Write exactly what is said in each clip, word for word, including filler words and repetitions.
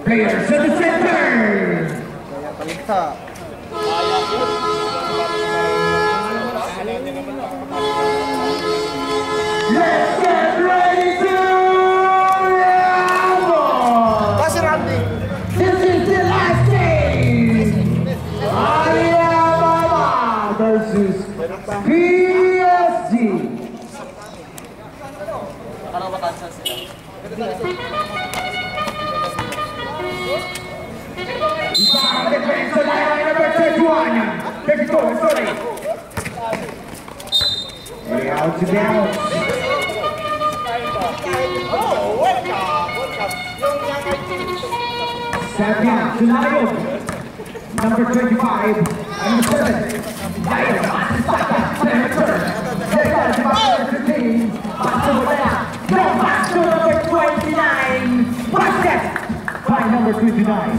Players at the center! Let's get ready to rumble! This is the last game! Alibaba versus P S G! Back defense to line number thirty-one. thirty-four, sorry. Way out to down. Sabian to Layo. Number twenty-five. Number seven. Layo. Number third. Number fifteen. Pass to Wala. No pass to number twenty-nine. Basket by number twenty-nine.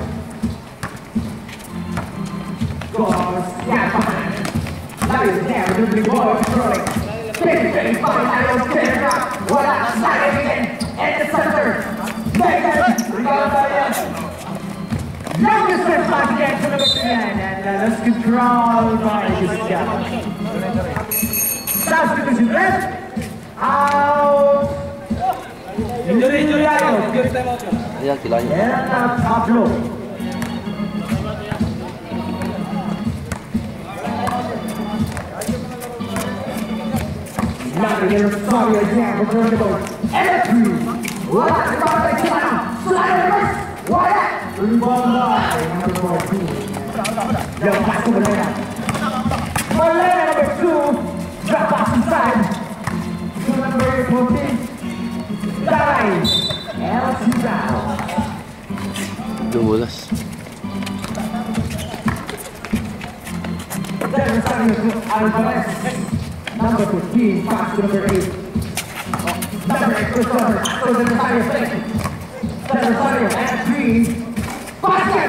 Goes Japan. Layo there, dribbling ball, controlling. Fifty by Layo, clear up. Wala, sliding again. At the center. Megan, rebound by us. Longest step back again to number ten. And uh, that's controlled by this guy. Substitution left. Out. Injury to Layo. Ayan, sila yun. And uh, top low. Now you're sorry again, return the ball. Entry! What? Rebound by Tiana! Slide reverse! What? Rebound by number fourteen. Yo, pass to Malena. Malena number two. Drop pass inside. To number fourteen. Dive. L C down. Dulas. Then we're starting to Alvarez. Number fifteen, pass to number eight. Number eight, recover. So the Rosario fake. The Rosario and three. Basket!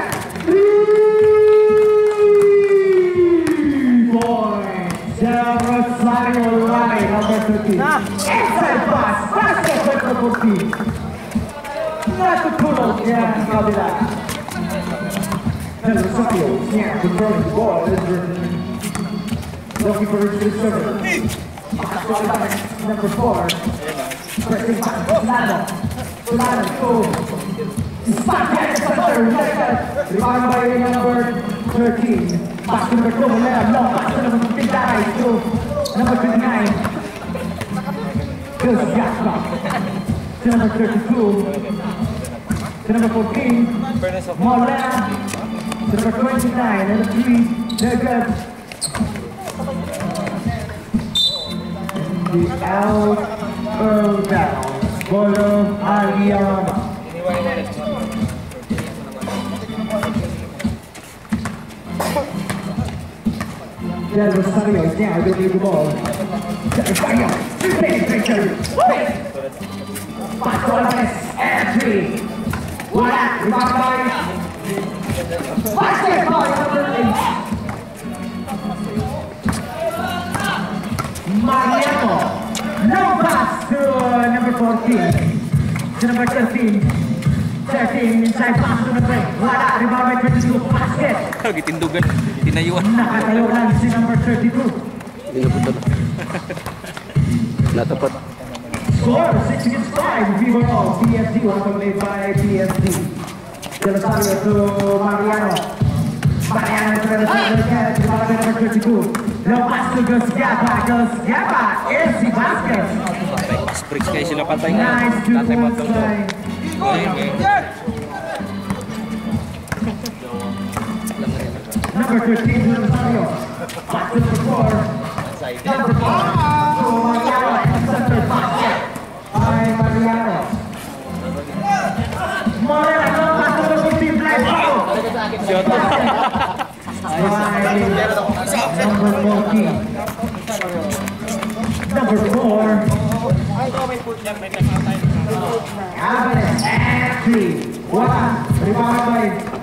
Three points. The Rosario line, number thirteen. Inside pass. Basket by number fourteen. Not the pull-up. Yeah, kabila. The Rosario, yeah, controlling the ball. Looking for his server. Number four. Pressing back. Solano. Solano. Go. Spot at the center. Rebound by number thirteen. Pass to number two. Long pass to number fifty-nine. To number twenty-nine. Goes Jasper. To number thirty-two. To number fourteen. Morena. To number twenty-nine. And the three. They're good. The out Earl down, Bolo Aliyama. Del Rosario is now going to the ball. Del Rosario, penetration, pass to Alvarez, and three. Wala, rebound by basket by number eight. Mariano, no pass to uh, number fourteen, to number thirteen, thirteen inside pass to number eight, wala, rebound by twenty-two, basket. Gitindugan, tinayuan. Nakatayo lang si number thirty-two. Hindi na punta na. Natapat. Score, six against five, favor of P S G, welcome made by P S G. Del Rosario to Mariano. Mariano to the center, rebound by number thirty-two. No pass to Gosgapa, Gosgapa is the basket. Springs kayo sila patay nga. Nice two-point line. Number thirteen, Rosario. Pass to number four. Number four. To Mariano and the center basket by Mariano. Morena, no pass to number fifteen, Blanco. Number fourteen. Number four. Alvarez and three. One. Rebound by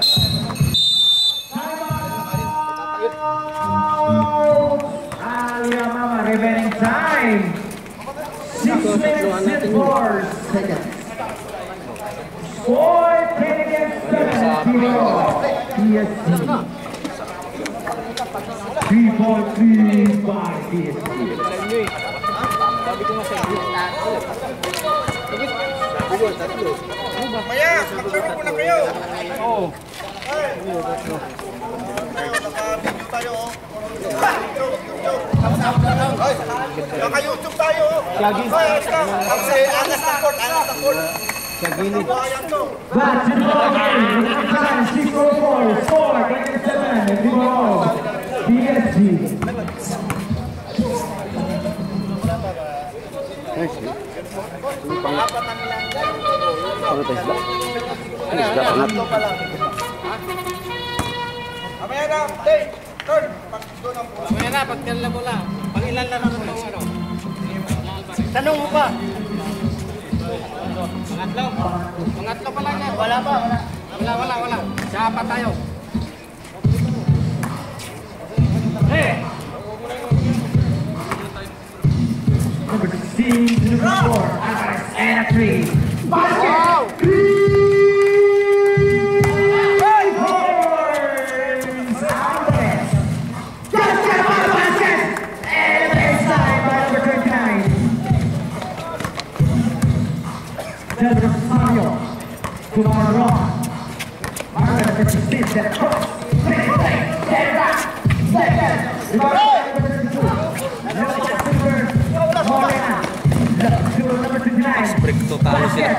Aliyama, remaining time. Six minutes and four seconds. Four, ten against seven. P S G. three point three by P S G. Sabi ko nga sa iyo. Maya, maglaro ko na kayo. Oo. Naka-YouTube tayo. Kasi angas ng court, angas ng court. Back to the ball game. Time six oh four. Score twenty-seven. P S G. Pangat tayo sila. Isda pangat. Mamaya na, Dave. Turn. Mamaya na, pagkala mo lang. Pangilan lang ako ng ano. Tanong mo pa. Pangatlo. Pangatlo pa lang yan. Wala pa. Wala, wala, wala. Siya pa tayo. Hey! Number sixteen, number four, Alvarez, and a three. Basket! Wow! Five points! Alvarez! Just get out of the basket! And the baseline by number twenty-nine. Del Rosario to Marlon. Marlon number sixteen, that cross. Play, play, get it back. Play, play. Rebound number thirty-two. Number Morena. To number twenty-nine. Break total siya.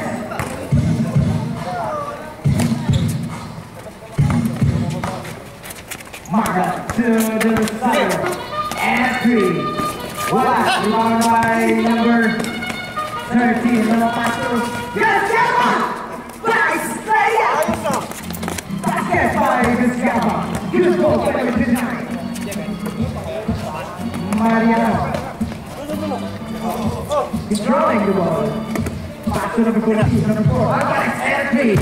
Marlon to the side. And three. Wala. Rebound by number thirteen. Number Pastor. Yes, Gama! Nice play! Basket by Gama. Good goal by number twenty-nine. Mariano. He's throwing the ball. Pass to number fourteen. Number four. Alvarez and three.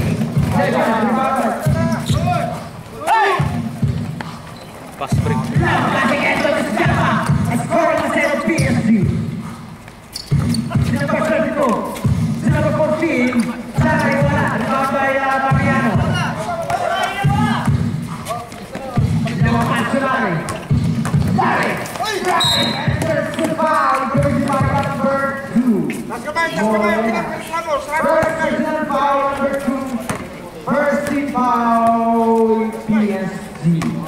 Pass break. Now passing end of the Gama. A score on the side of P S G. Number thirty-two. Number fourteen. Sari wala. Rebound by uh, Mariano. Number five to Larry. Larry. Larry. And there's the foul. Going by number two. First personal foul number two. First team foul P S G.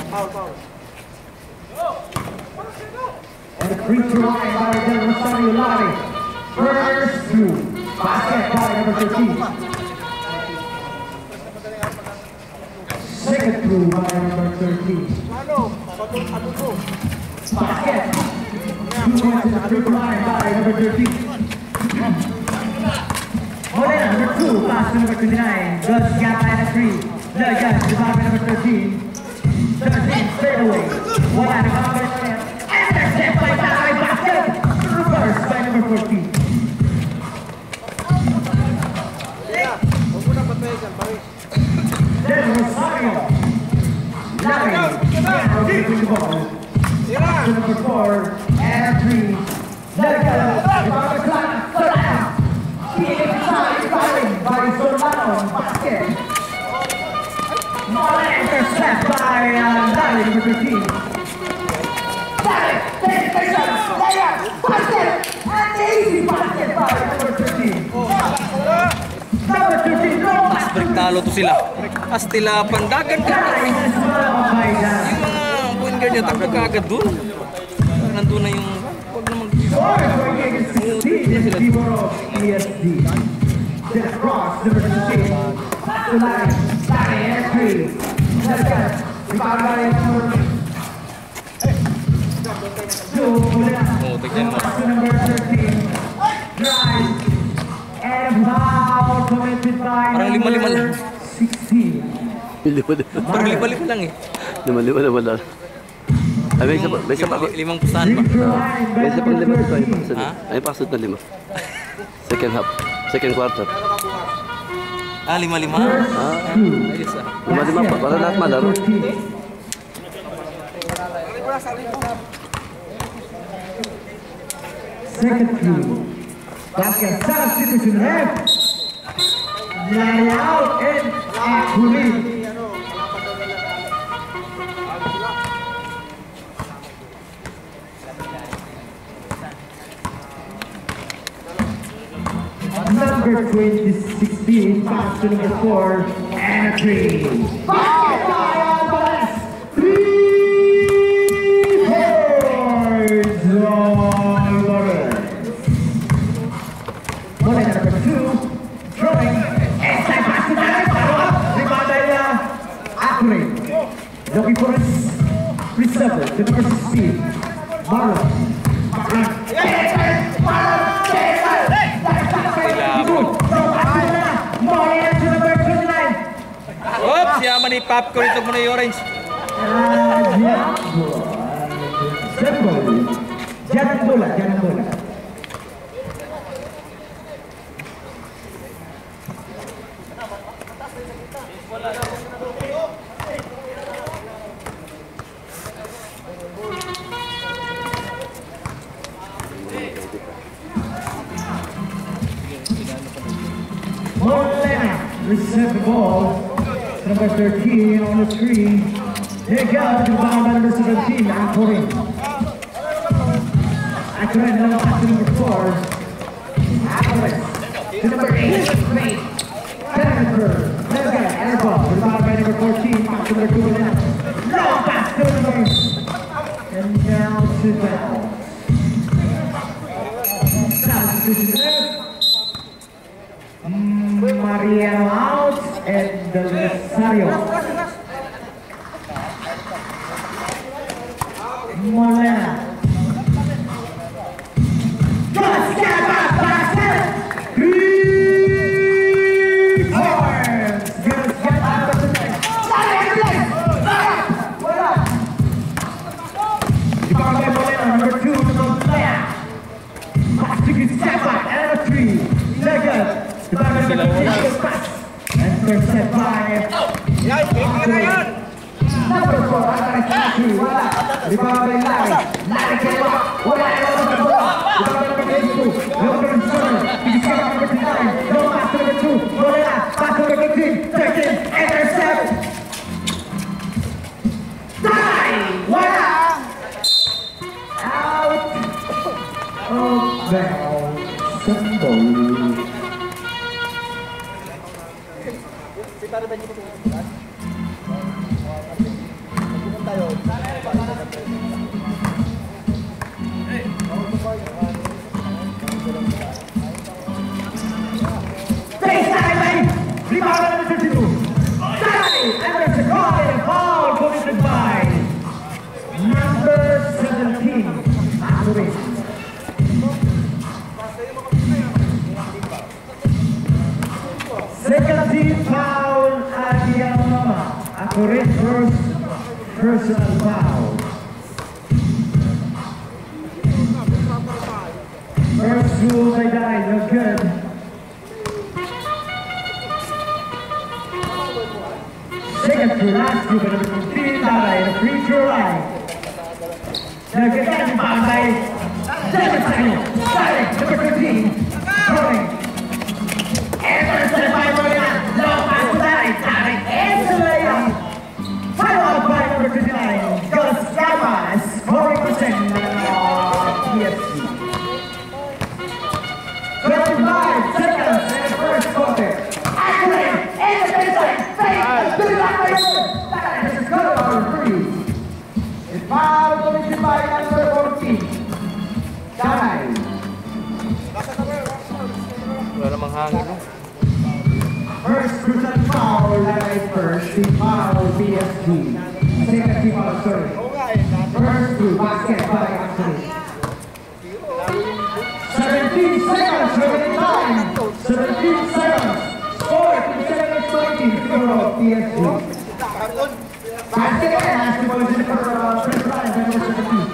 And the free throw line by Del Rosario Larry. First two. Basket by number thirteen. Second through by number thirteen. Basket. Two points in the free throw line by number thirteen. Morena, number two, pass to number twenty-nine. Good gap by the three. Lagan, rebound by number thirteen. thirteen, straight away. Wala, rebound by number intercept by Larry. Basket. Reverse by number fourteen. Del Rosario. Larry. Now taking the ball. To number four and three. Lagan, rebound by Clan. Solano. Inside firing by Solano. Basket. Morena intercept by uh, Larry, number thirteen. Larry, penetration, layup, basket, and easy basket by number thirteen. Number thirteen, no Pass break talo to sila. As tila pandagan ka. Larry is well by that. Yung mga point guard niya takbo ka agad dun. Nandun na yung... Huwag na mag... Score for Vegas sixteen is Timor of P S G. Then across, number sixteen. Back to Larry. Larry and three. Lagan, rebound by number two. Oh, tignan mo. Pass to number thirteen. Drive. And foul committed by Parang lima-lima number lang. sixteen. Lima-lima. Parang lima-lima lang eh. Lima-lima naman lang. Ay, may isa pa, may isa pa. Lim- Limang pustahan pa. May isa pang lima dito. Ay, pakasad. Ha? Ay, pakasad na lima. Second half. Second quarter. Ah, lima-lima. Ah, Ayos ah. lima-lima pa. Para lahat malaro. Second two. Basket substitution ref. Larry out and Akurin. Number twenty sixteen, pass to number four, and a three. Basket by Alvarez. Three points, Alvarez. Bola number two, throwing, and side pass to Alvarez. Follow up, rebound by uh, Akure. Looking for his receiver, to number sixteen, Marlon. Marlon. Oops, yaman ni popcorn ito muna yung orange. Jangan bola, jangan bola. Molina receive the ball. Number thirteen on the three. Here goes the ball by number seventeen, Akorin. Akorin now back to number four. Akorin. To number eight, three. Jennifer. Let's go. Air ball. The ball by number fourteen. Back to number two. No pass to number. And now to down. Substitution. Maria out and the Rosario. Molina. Just get back, basket. Three points. Just get out of the net. The ball by Molina, number two, Molina. Pass to Giuseppe, and a three. Second. The ball by number pass. And first set by number four, Alvarez Matthew, wala. The ball by Larry. Larry Kelly, wala. The ball by number eighty-two, number seven. The ball by number nine, no pass to number two, wala. Pass to number fifteen, thirteen, intercept. Die, wala. Out of bounds, symbol. Second team foul, Adiamama. Akure first personal foul. First rule by die, no good. Second to last group, number fifteen, Dara, in the free throw line. Now get that foul by David Samuel. Dara, number fifteen, throwing. Anderson by Molina, no pass to Dara, Dara, and the layup. Final out by number twenty-nine, Gus Gama, scoring percent on P F C. twenty-five seconds in the first quarter. Accurate, in the baseline, fake, to the back baseline. That is a cut on three. It's foul committed by number fourteen. Danay. Wala namang hangin, no? First personal foul, Danay first. Team foul, P S G. Second team foul, sorry. First two, basket by Accurate. seventeen seconds, seventeen time. seventeen seconds. Score, twenty-seven twenty for P S G. Basket again, has to go into the first line, number seventeen.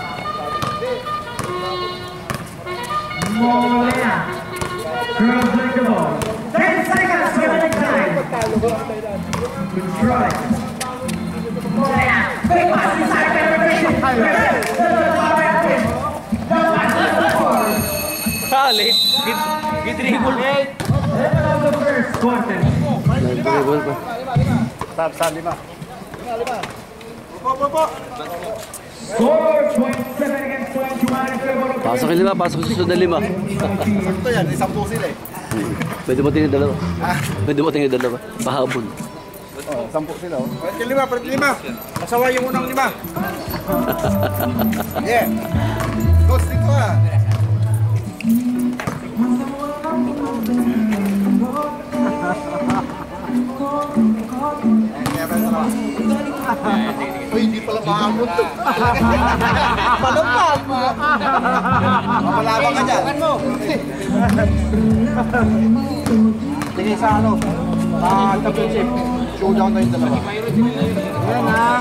Molina. Girls bring the ball. ten seconds, seventeen time. Good try. Molina. Big pass inside, number fifteen. Ah, late. Gid, gid dribble. End of the first quarter. Nag-dribble pa. Sab, sab, lima. Lima, lima. Upo, upo, upo. Score twenty-seven against twenty-one in favor of Pasok yung lima, pasok sa susunod na lima. Ito yan, isang po sila eh. Pwede mo tingin dalawa. Pwede mo tingin dalawa. Pahabol. Oh, sampu sila. Oh. Pwede lima, pwede lima. Masawa yung unang lima. Yeah. Coach dito ah. Uy, hindi pala maamot to. Palapag. Mapalabang ka dyan. Tingin sa ano? Ah, championship. Showdown na yung dalawa. Yan ah.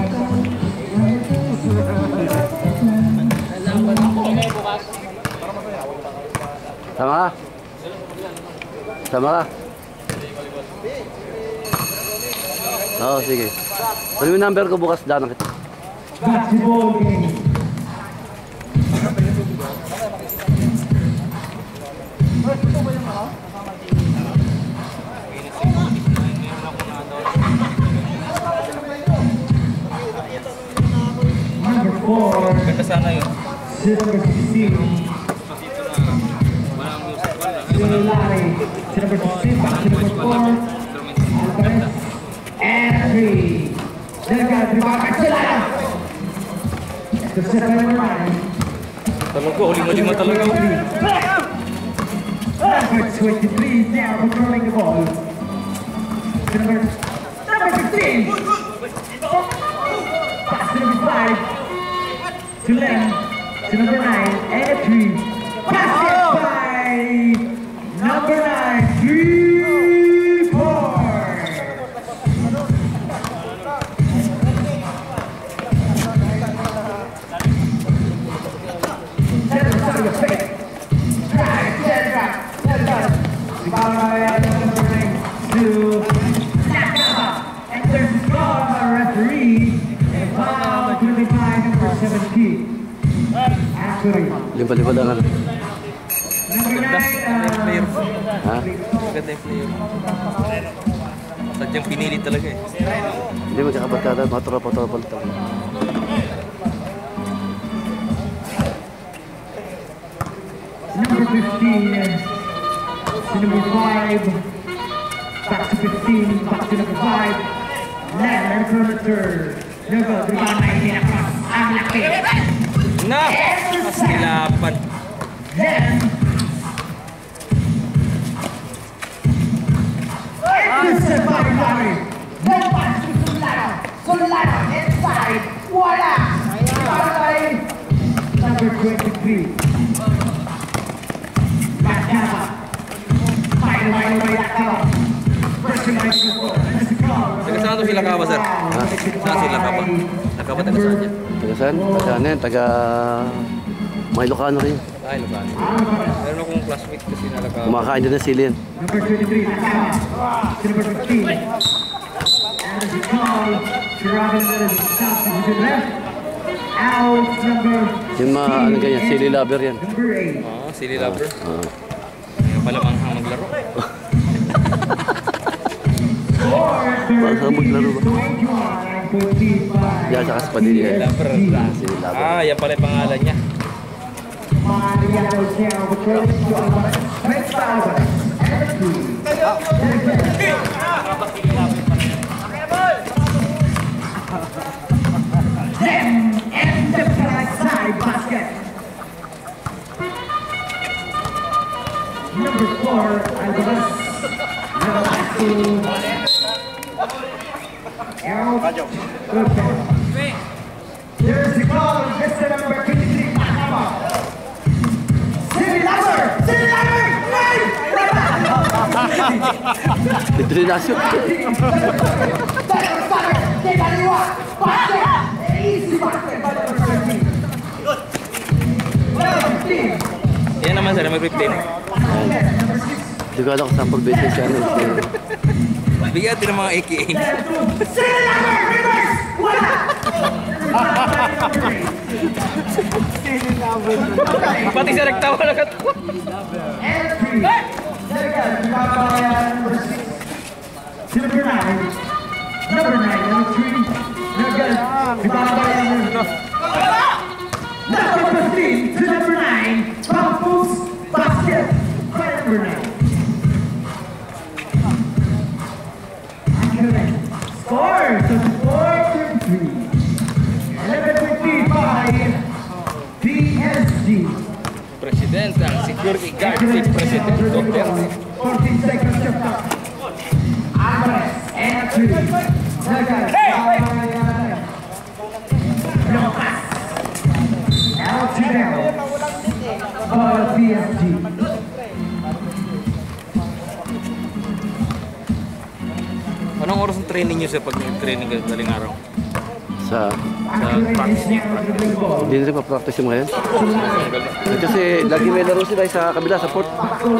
Sama ka? Sama ka? Oo, sige. Pwede mo yung number ko bukas, daan kita. Basketball game. Number four. Ganda sana yun. Number sixteen. Number Larry. Number sixteen. Number four. Alvarez. And three. Jaga terima kasih lah. Terserah number nine. Talaga, huling-huling mo talaga. Number twenty-three is now controlling the ball. Number number fifteen. Pass to number five. To Len. To number nine. And three. Pass it by number nine. Three, four. Limpa-limpa lang ano. Ganda. Player. Ha? Ganda yung player. Sadyang pinili talaga eh. Hindi mo kakapat ka mga tropa-tropa lang. Number fifteen, to number five, back to fifteen, back to number five, Len, perimeter, number lima ini across, ang laki. Na! Mas nilapan. Len, intercept by Larry, Len pass to Solano, Solano inside, wala, by number twenty-three. Taga saan ito sila kaba, sir? Ha? Saan sila kaba? Nakaba taga saan dyan? Taga saan? Taga ano yan? Taga... May Ilocano rin. Ay, Lucano. Meron akong classmate kasi nalakaba. Kumakain din ng sili yan. Number twenty-three, Nakama. Number fifteen. And as you call, Robin Williams stops to the left. Out number Yung mga ano ganyan, sili lover yan. number eight. Oo, silly lover. Oo. Ngayon pala manghang maglaro. Parang saan maglaro ba? twenty-one forty-five. Yan, saka sa Padilla. Lover. Sili lover. Ah, yan pala yung pangalan niya. Mariano Chiao, returning to Alvarez. Next foul. And two. Then, and the side basket. Number four, Alvarez. Number two. Errol. Okay. There's the call, Mister Number twenty-three, Nakama. Silly Lover! Silly Lover! Right! Ito rin nasyo. Yan naman sir, mag-replay na. Hindi ko alam kung saan pag-business yan. Bigyan din ng mga A K A. Silly Lover! Reverse! Wala! Pati siya nagtawa na ka. Number nine. Number nine. Number three. Number fifteen to number nine. Bump post basket by number nine. security guard si President Duterte. fourteen seconds left. Alvarez and three. Second. Lucas. El Chidel. For P S G. Anong oras ang training niyo sir pag nag-training kayo daling araw? Sa... Sa practice niyo? Hindi na rin pa-practice yung mga yan. Kasi lagi may laro sila sa kabila, sa port.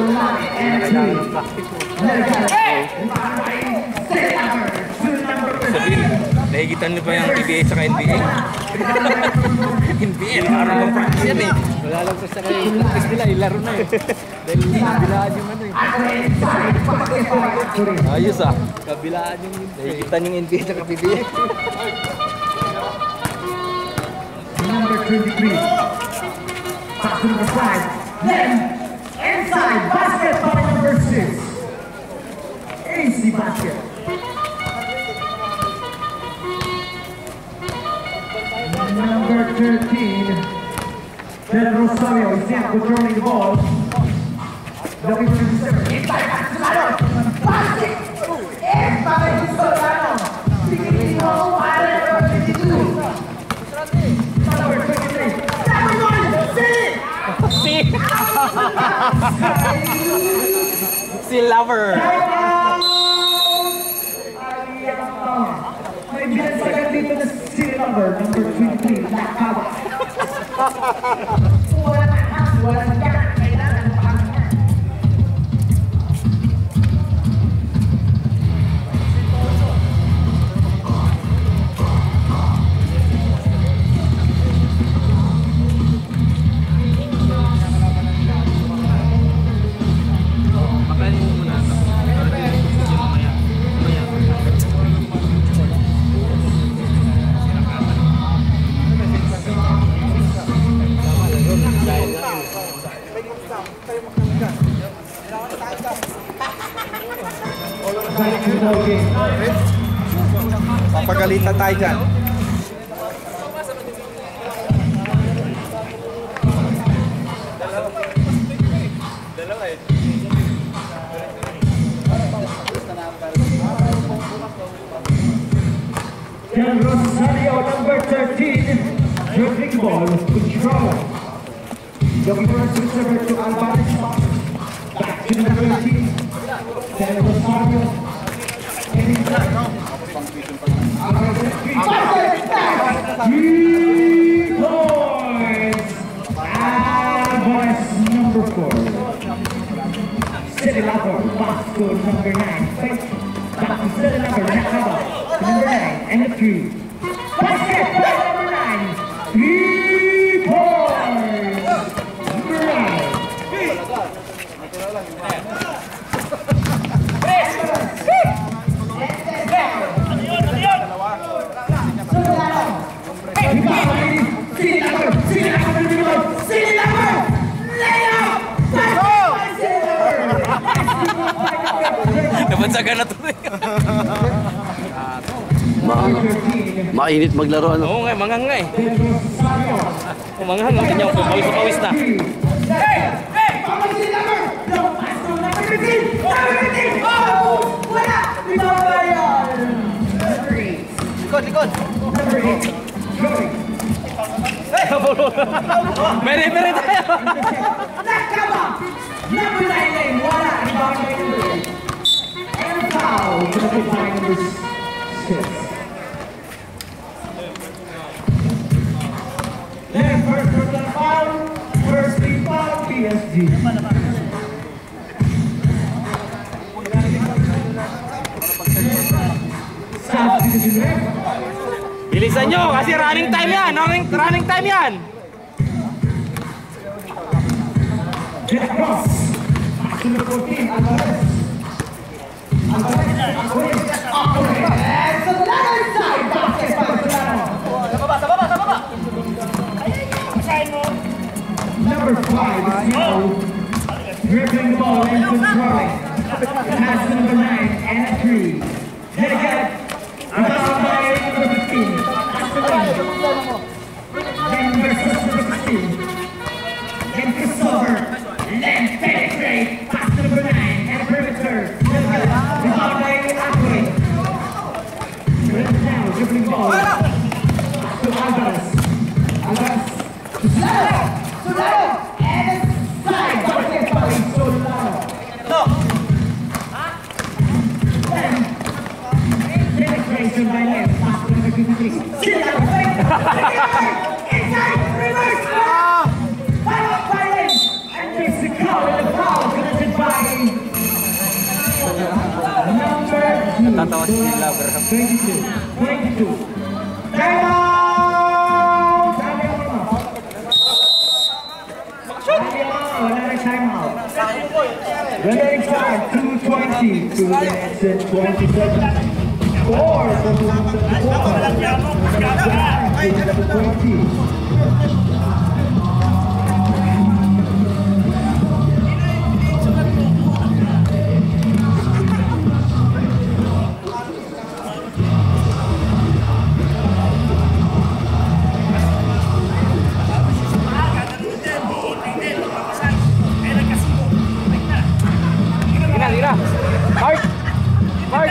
Sabihin, nahigitan niyo pa yung P B A sa N B A? N B A, araw bang practice yan eh. Wala lang sa sakay. Practice nila, ilaro na eh. Dahil kabilaan yung ano eh. Ayos ah. Kabilaan yung yun. Nahigitan yung N B A sa P B A. Number twenty-three. Pass to the side. Then, inside. Basket by number six. Easy basket. Number thirteen. Del Rosario is now controlling the ball. Looking for the serve. Inside. Solano. Basket. Inside. Solano. Beginning of one fifty-two. Si... si Lover. May binansagan dito na si Lover, number twenty-three, Nakawa. Wala na, wala na, kailangan pa. Papagalitan tayo dyan. Del Rosario, number thirteen, dribbling ball, control. Looking for a switch over to Alvarez. Back to number thirteen, Del Rosario. Three points! Alvarez, number four. City Lover, Vasco, number nine. Back to City Lover, Nakawa, number nine, and the three. Basket, number nine. Three points! Number nine. Nabansagan na to eh. Ma mainit maglaro ano. Oo nga, mangang nga eh. Mangang, tingnan ko, pawis-pawis na. Likod, likod. Mere, mere tayo. Number nine lane, wala. Rebound by number eight. And a foul to the by number six. Then first personal foul, first lead foul, P S G. Substitution left. Bilisan nyo kasi running time yan. Running, running time yan. Get across. Back to the fourteen, Alvarez. Alvarez, Alvarez, Alvarez. Solano inside. Basket by Solano. Sa baba, sa baba, sa baba. Number five is now dribbling the ball and controlling. Pass to number nine and a three. Then again, rebound by number fifteen. Then versus number sixteen. Then Christopher. Length. eight, pass to number nine, and perimeter. Rebound by Akre. Now, dribbling ball. Pass to Alvarez. Alvarez. To Solano. Solano. And side. Basket by Solano. Then, penetration by left. Pass to number twenty-three. Solano. Inside. Reverse. Final by left. And takes the call in the foul. Committed by number two. Tatawa si Lover. twenty-two. twenty-two. Time out! Sabi ako mo. Sabi ako mo, wala na time out. Running start, two twenty. two minutes and twenty-seven. Four for the twenty. Tira, Mark! Mark!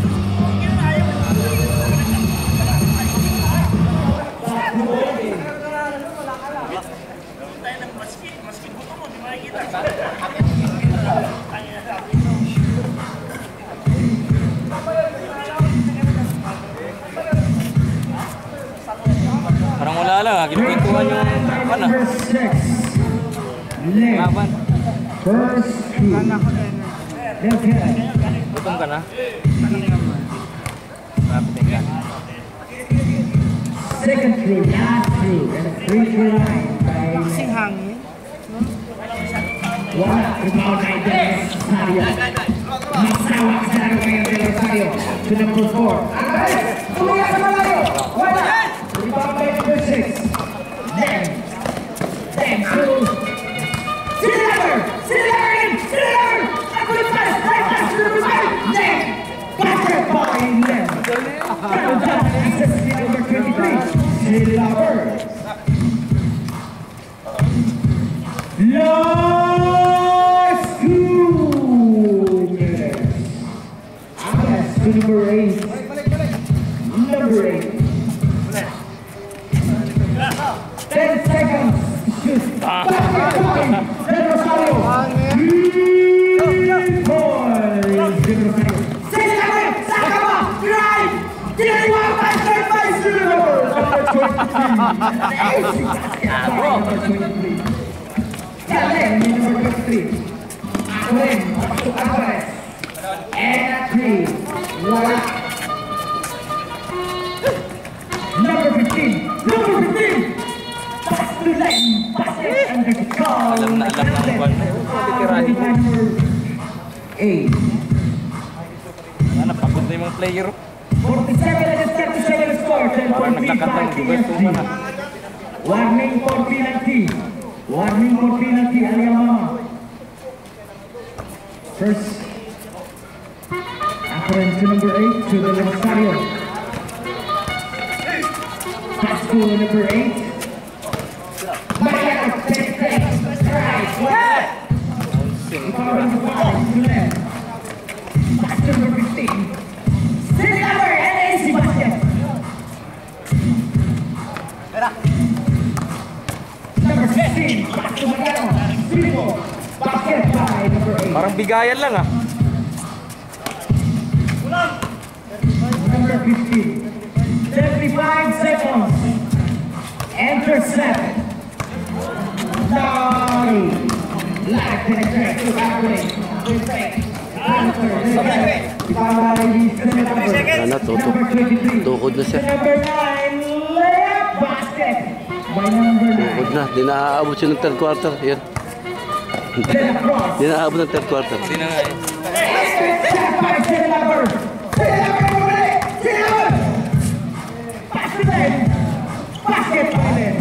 Parang wala lang ha, kinupintuhan yung ano. Laban. First two. Gutom ka na? Rapid ka. Second through, last through, and free throw line by hangin. wala, rebound by Del Rosario. Masawa sa ngayon Del Rosario to number four. Alvarez, tumiyak sa malayo. Wala. Rebound by number six. Then, then to Silver, Silver in, Silver. Good pass, right pass to number five. Then, basket by Lem. Double down, access to number twenty-three. Silver. Last two minutes. Access to number eight. Number eight. Ten seconds. Shoot. Basket by Del Rosario. Number fifteen, number fifteen. Alam na alam na ang kwan. Eight. Ano, pagod na yung mga player. forty-seven and thirty-seven score. Parang nagkakantay, dugas ko na. Warning for penalty. Warning for penalty. Aliama. First. According to number eight to the Rosario. Pass to number eight. Maria, take take. Right. What? Following the ball to left. Pass to number fifteen. Still number and easy basket. Number fifteen. Pass to Mariano. Triple. Basket by number eight. Parang bigayan lang ah. Number fifteen. seventy-five seconds. Enter seven. Sorry. Live penetrate to happening. Ano, tutok. Tukod na siya. Number nine. Layup basket by number nine. Tukod na. Di naaabot siya ng third quarter. Yan. Then across. Di naaabot ng third quarter. Hindi na nga eh. Step by Silver. Silver. Silver. Pass to them. Basket by them.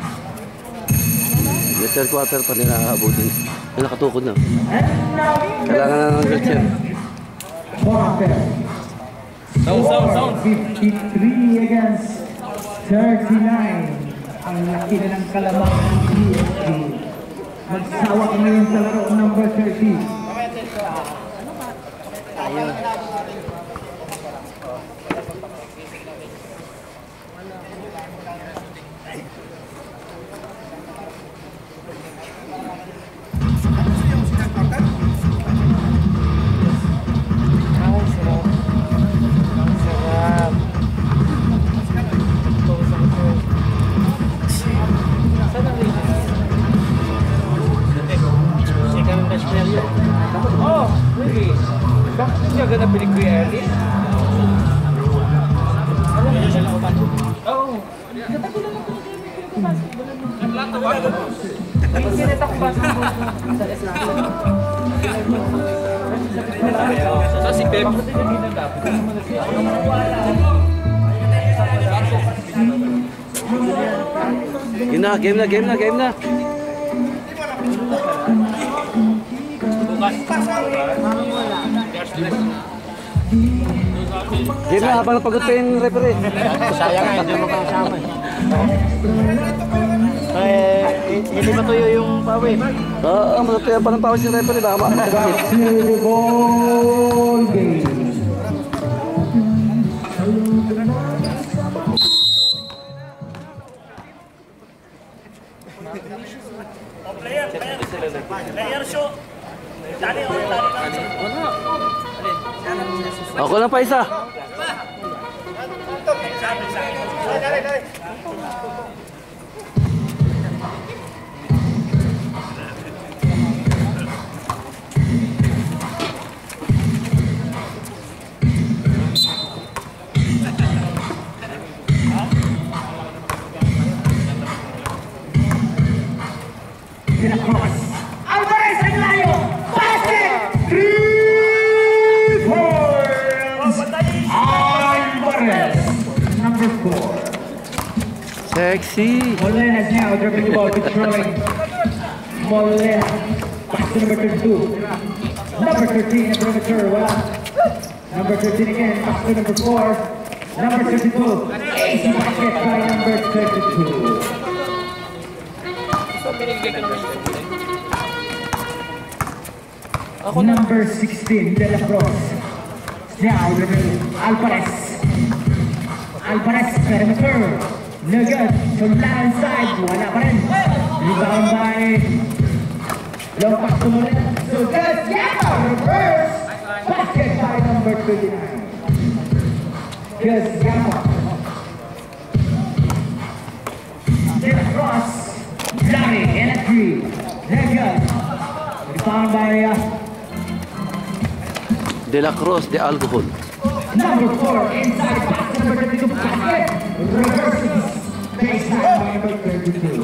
Yung third quarter pa nila aabutin. Ay, nakatukod na. And now, Kailangan na ng guard yan. Quarter. Sound, sound, sound. fifty-three against thirty-nine. Ang laki na ng kalamang ng P S G. Magsawak ngayon sa laro number thirty. Oh, really? Bakit hindi agad na pinig ko yung airlist? Alam mo, siya lang ako pasok. Oo. Natagulan ako ng pinig ko pasok. Naglato ba? Sinit ako pasok mo. Sa si Pep. Game na, game na, game na, game na. Game na, habang napagod pa yung referee. Sayang nga, hindi mo kasama. Eh, hindi matuyo yung pawin. Oo, matatayan pa ng pawis yung referee. Baka makakakit. Ball game. Player, player. Player show. Dali, dali. Ako lang pa isa. Dali, dali. Cross. Alvarez ang layo. Basket. Three points. Alvarez. Number four. Sexy. Molina is now dribbling the ball, controlling. Molina. Pass to number thirty-two. Number thirteen, number thirty-two. Wala. Number thirteen again. Pass to number four. Number thirty-two. Ace basket by number thirty-two. Number sixteen, De La Cruz. Now dribbling Alvarez. Alvarez, perimeter. No good. So down inside. Wala pa rin. Rebound by long pass to Molina. So good. Yeah! Reverse. Basket by number twenty-nine. Good. Yeah. De La Cruz. Larry and a three. No good. Rebound by uh, De La Cruz de alcohol. number four, inside pass to number thirty-two, basket, reverses, baseline by number thirty-two.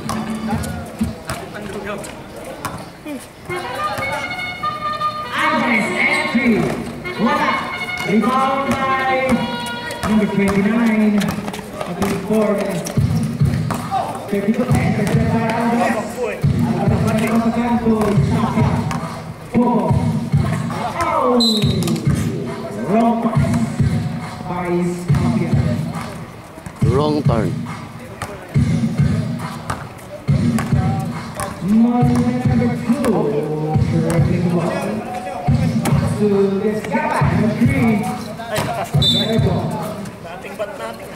Alvarez, entry, wala, rebound by number twenty-nine, thirty-four, thirty-two, enters by Alvarez. Alvarez pa rin ang pagkanto, Saka, Popo, oh! Wrong pass by Scopia. Wrong turn. Molina number two. Dribbling the ball. Pass to Descapa, number three. Better ball. Nating bat natin.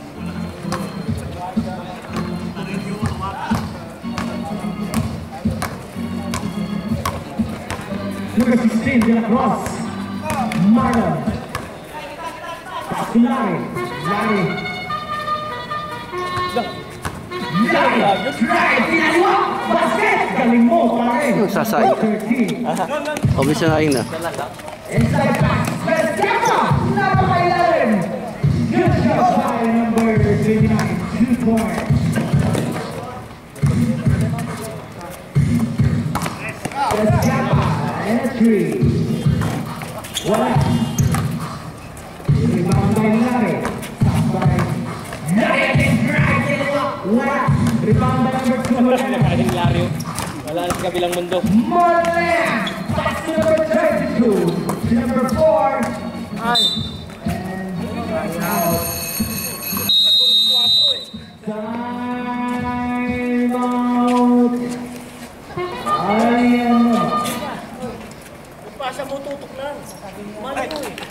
Number sixteen, De La Cruz. Marlon. Pass to Larry. Larry. Larry. Drive. Pinalwa. Basket. Galing mo, pare. Yung sasayin. thirteen. Obvious na kain na. Inside pass. Descapa. Napakailalim. Good shot by number twenty-nine. Two points. Descapa. And a three. Wala. Rebound by Larry. Stop by Larry again. Drive. Wala. Rebound by number two. Kaling Lario. Wala na sa kabilang mundo. Molina. Pass to number thirty-two. To number four. Ay. And out. Time out. Akala mo tutok lang. Mali ko eh.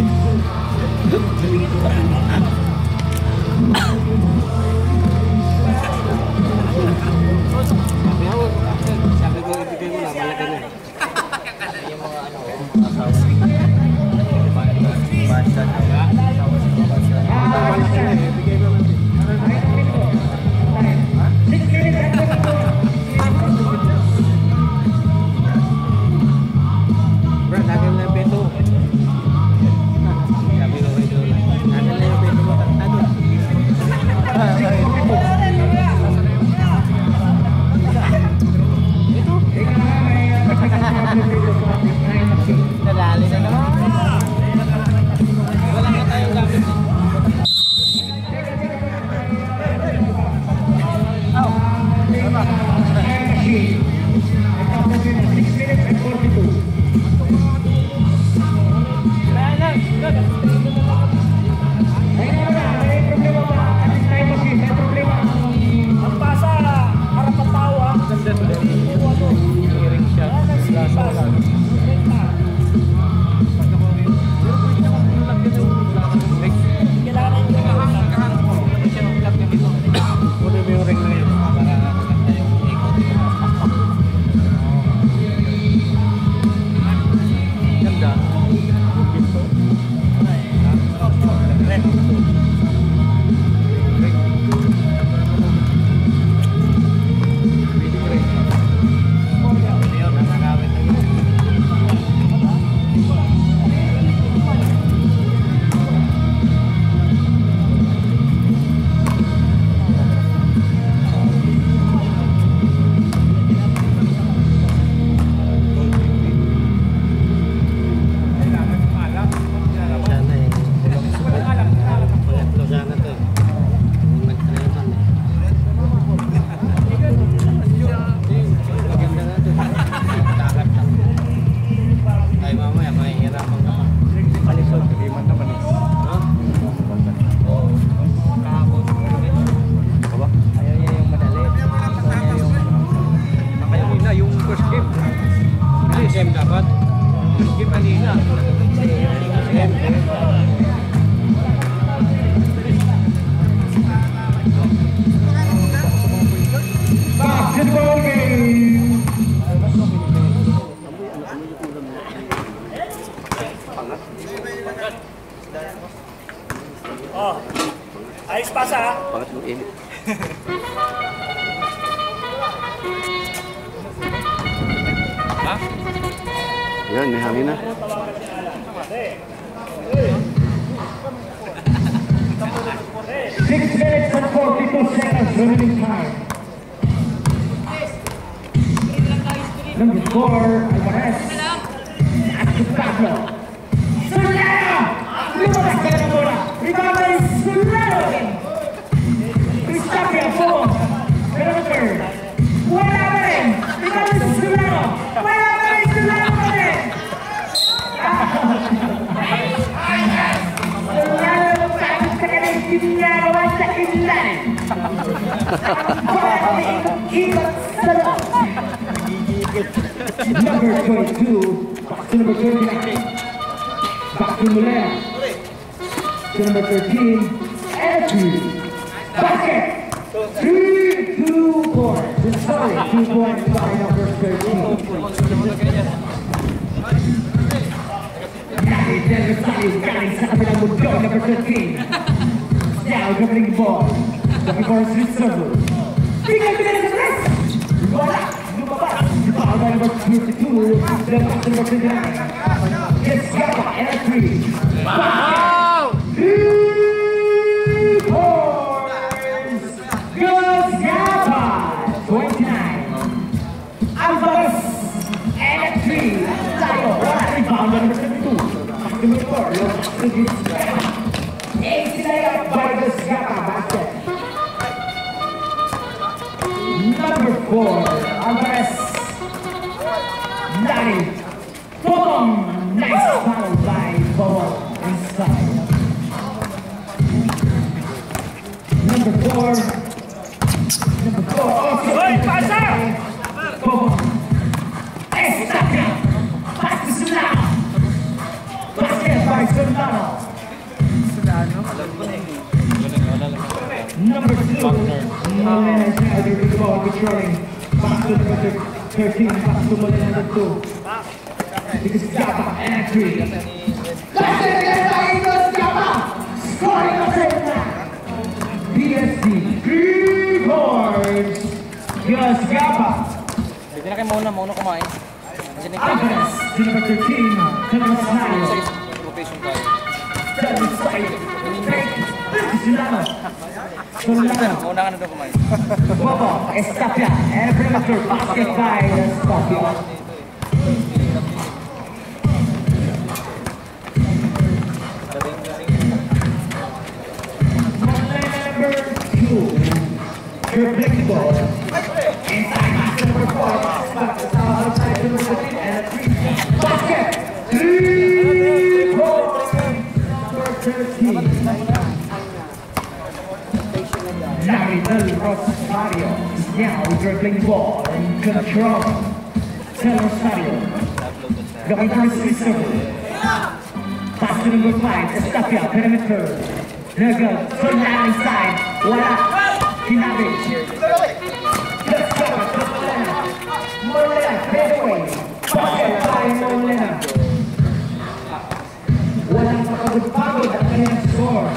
Sabi ko, ibigay mo na, malaki na. Yung mga ano, asawa. Basta na. Ito, malaki na, ibigay mo na. Bro, nakin na yung peto. Sabi ko kayo doon. Nakin na yung peto mo. Ano? Nadali na naman. Wala na tayong gamit. Oh, ayos pa sa. Pangat mo init. Ha? Yan, may hangin na. Six minutes and forty-two seconds remaining time. Number four, Alvarez. At the Pablo. Solano! Lumabas ka na muna. Rebound ay Solano. Cristapia po. Perimeter. Wala pa rin. Rebound ay Solano. Wala pa rin. Solano pa rin. Solano tapos sa kanyang ginagawa sa ilalim. Ikot sa loob. Number twenty-two, back to number twenty-nine. Back to Mulera. To number thirteen, Andrew. Basket. Three, two points. Sorry, two points by number thirteen. Galing Denver Sally, galing sa kabilang mundo, number thirteen. Now dribbling ball. Looking for a switch server. Tingnan, tingnan sa press. Wala. Lumabas. Foul by number thirty-two. Then back to number twenty-nine. Gets Gaba and a three. Wow! Three points. Goes Gaba. twenty-nine. Alvarez and a three. Tayo. Wala. Rebound by number thirty-two. Back to number four. Back to this Gaba. eighty-nine by the Gaba basket. Number four, Alvarez. Nine. Boom! Nice foul by Bobo inside. Number four. Number four. Also. Hoy, pasa! Bobo. Estapia. Pass to Solano. Number two, Molina is now the ball controlling. Back to number thirteen, back to Molina number two. Because Gaba entry. That's it again by Eagles Gaba. Scoring the same time. B S C, three points. Eagles Gaba. Pwede na kayo mauna, mauna kumain. Alvarez to number thirteen, Carlos Nayo. Rotation tayo. Seven side. Solano. Solano. Mauna ka na doon kumain. Bobo, Estapia, and premature basket by Estapia. Number two, dribbling ball. Inside number four, outside number fifteen, and a three. Basket! Three points for thirteen. Larry Del Rosario is now dribbling ball and control. Del Rosario going to receive serve. Pass to number five, Estapia, perimeter. There goes, Solana inside. Wala. Kinabi. Let's go. Molina. Molina, headway. Basket by Molina. Walang makapagpagod at kanyang score.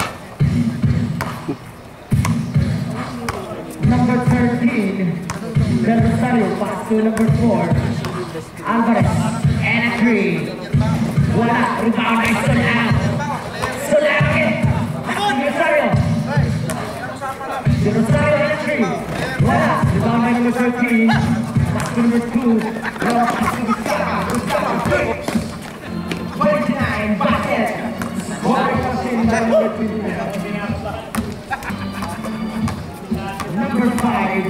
Number thirteen, Del Rosario, pass to number four, Alvarez, and a three. Wala, rebound by Solano. Solano in. Del Rosario. Del Rosario and a three. Wala, rebound by number thirteen. Pass to number two. Long pass to Gustavo. Gustavo. twenty-nine, basket. Scoring machine by number twenty-nine. Number five,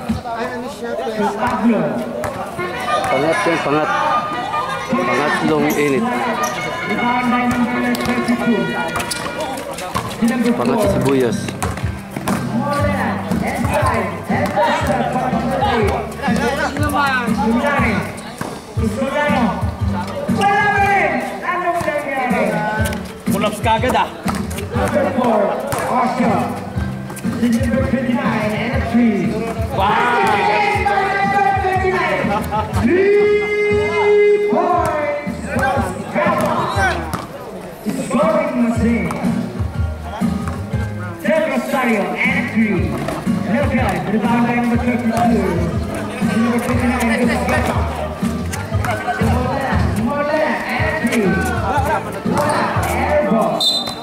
Pablo. Pangat yan, pangat. Pangatlong init. Rebound by number thirty-two. Number Pangat sa four, sibuyas. Molina, inside, and Costa, Pablo. Solano. Solano. Wala rin! Anong nangyari? Pull-ups kagad ah. Number four, Oscar. Number twenty-nine and a three. Wow! Three points from Gaba. Scoring machine. Del Rosario and a three. Local, rebound by number thirty-two. Number twenty-nine, Gaba. Molina, Molina and a three. Wala, airball.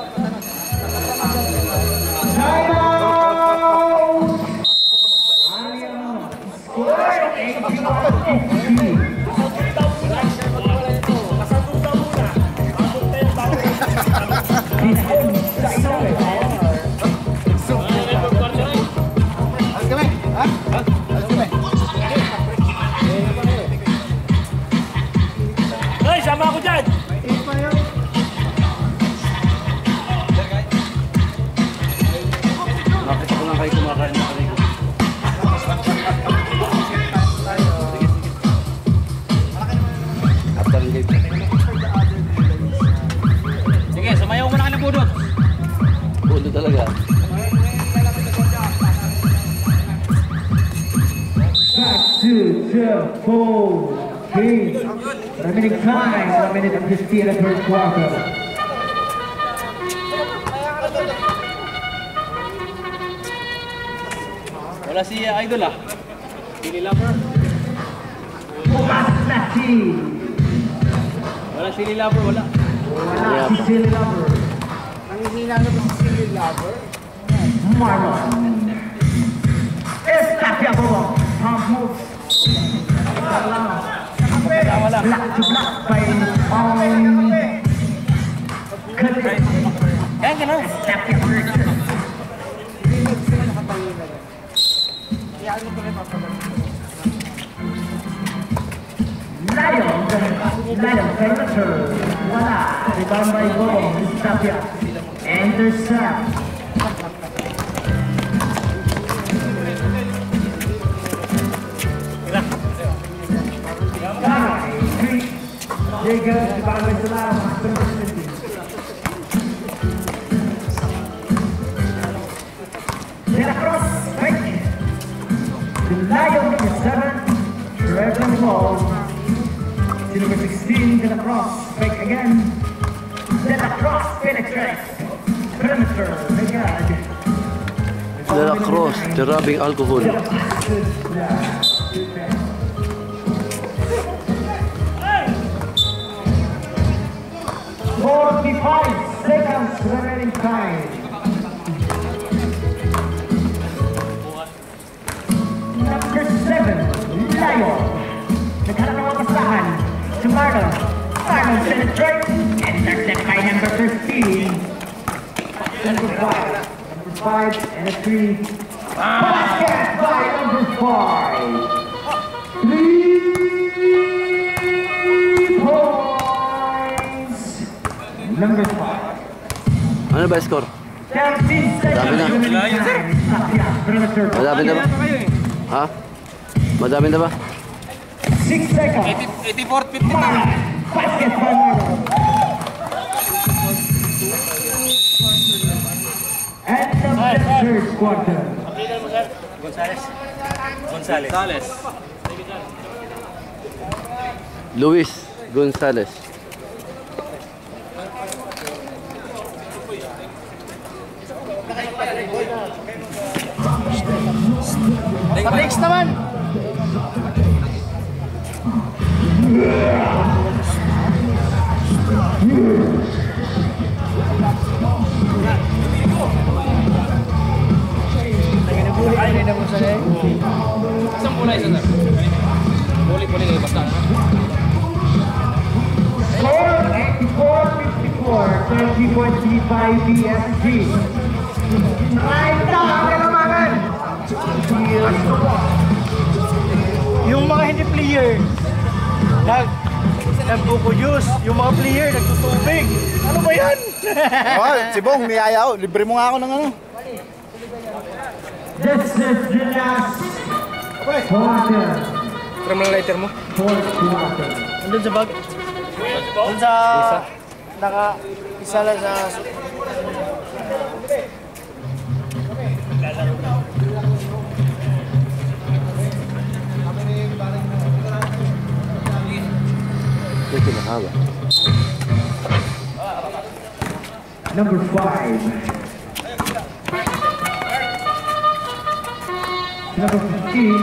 Hey, sama ako dyan! Nakita ko lang kayo kumakain na kami. After the game. Sige, sumayaw mo na ka ng budot. Pulo talaga. Back to the full game. Remaining time, one minute and fifteen of the third quarter. Wala si uh, Idol ah. Silly Lover. Pumas na si. Wala Silly Lover, wala. Wala si Silly Lover. Nanghihina na ba si Silly Lover? Marlon. Estapia Bobo. Pump move. Wala. Black to black by um. Kalik. Yan ka na. Estapia Bobo. Lion, Lion, perimeter. Wala. Rebound by Bobo. Estapia. Intercept. There goes the ball by Solano. Lion number seven, Reverend Ball. To number sixteen, De La Cross, fake again. De La Cross penetrates. Perimeter, Megad. De La Cross, derabing alcohol. Forty-five seconds remaining time. Number seven, Lion. Naghanap ng pasahan. To Marlon. Marlon penetrates. Intercept by number thirteen. Number five. Number five and a three. Basket by number five. Three points. Number five. Ano ba score? thirteen seconds na. remaining time. Madami na ba? Ha? Madami na ba? Six seconds. eighty-four fifty. Basket by Marlon. And the third quarter. Gonzales. Gonzales. Luis Gonzales. Next naman. Isang kulay sa sir. Puli-puli kayo basta. Score eighty-four fifty-four, thirty point three five B S G. Right down, kailangan! Yung mga hindi player, nag nagbukudyus. Yung mga player, nagtutubig. Ano ba yan? Oh, si Bong, niyaya ako. Libre mo nga ako ng ano. This is the last quarter. Tara mo lang lighter mo. Fourth quarter. Andun sa bag. Andun sa... Naka... Isa lang sa... Ito mahaba. Number five. Number fifteen.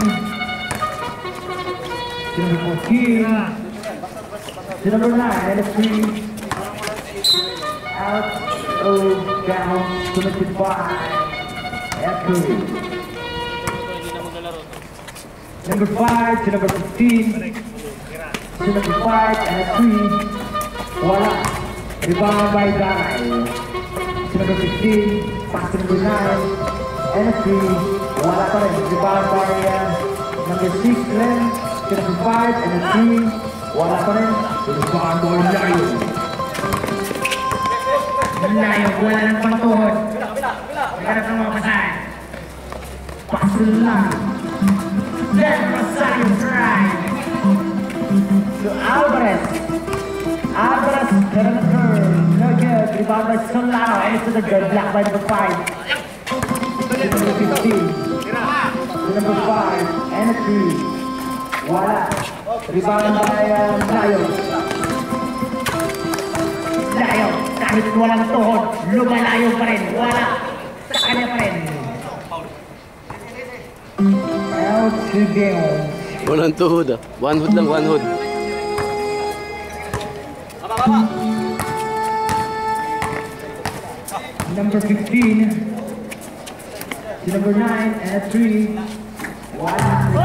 Number fourteen. Number nine and a three. Out, oh, down, committed by Echo. Number five to number fifteen. To number five and a three. Wala. Rebound by Dai. To number fifteen. Pass to number nine and a three. Wala pa rin. Rebound by uh, number six, Len. To number five and a three. Wala pa rin. Rebound by Lion. Lion, wala ng pantuhod. Naghanap ng mga pasahan. Pass lang. Then Rosario drive. To Alvarez. Alvarez, get on the curve. No good. Rebound by Solano. And it's to the good. Block by number five. To number fifteen. To number five. And a three. Wala. Rebound by um, Lion. Lion. Kahit walang tuhod, lumalayo pa rin. Wala. Sa kanya pa rin. Out to game. Walang tuhod ah. One hood lang, one hood. Number fifteen. To number nine and a three. Wala.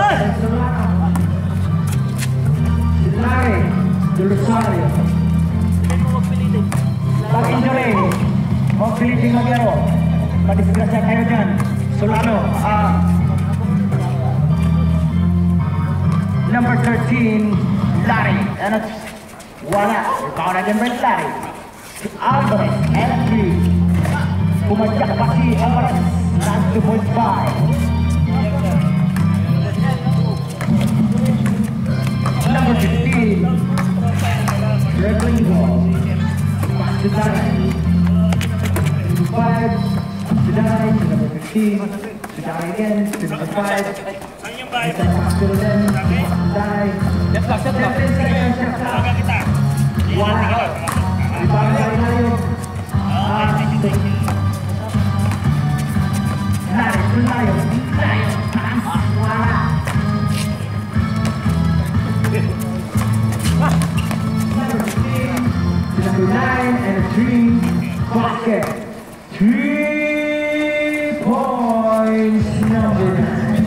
To Larry. To Rosario. Pag-injury. Huwag piliting maglaro. Madisgrasya kayo dyan. Solano. Ah. Number thirteen. Larry. And a wala. Rebound again by Larry. To Alvarez. And a three. Pumadyak pa si Alvarez. Last two point five. Number fifteen. Dribbling ball. Pass to Dai. To five. To Dai. To number fifteen. To Dai again. To number five. Shot clock, shot clock. Wala. Rebound by Layo. Ah, Layo, Layo, Layo. Wala. Number nine and a three basket. Three points, number nine.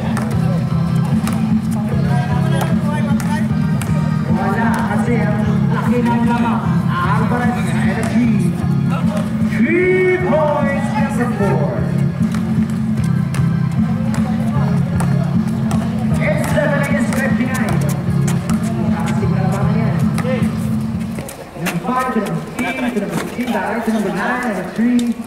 Wala kasi ang laki ng lamang. Alvarez and a three. Three points, number four. It's seven against fifty-nine. Nakasig na lamang yan. Number five to number eight to number sixteen, direct to number nine and a three.